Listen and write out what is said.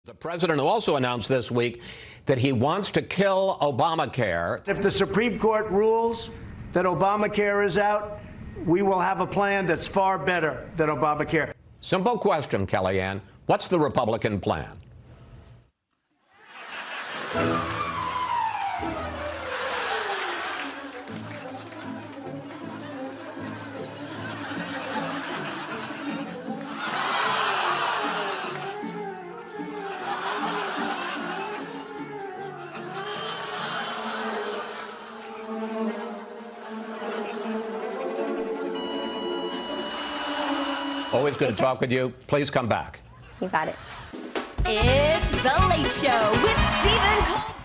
The president also announced this week that he wants to kill Obamacare. If the Supreme Court rules that Obamacare is out, we will have a plan that's far better than Obamacare. Simple question, Kellyanne. What's the Republican plan? Always good to talk with you. Please come back. You got it. It's The Late Show with Stephen Colbert.